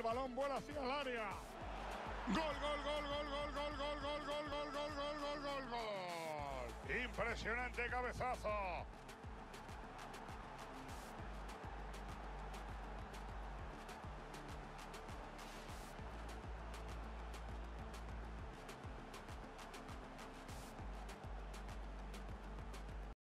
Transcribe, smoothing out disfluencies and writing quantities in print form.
el balón vuela hacia el área. Gol, gol, gol, gol, gol, gol, gol, gol, gol, gol, gol, gol, gol, gol, gol, gol. Impresionante cabezazo